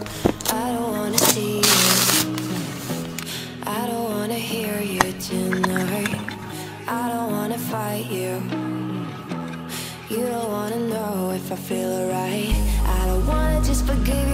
I don't wanna see you, I don't wanna hear you tonight. I don't wanna fight you, you don't wanna know if I feel alright. I don't wanna just forgive you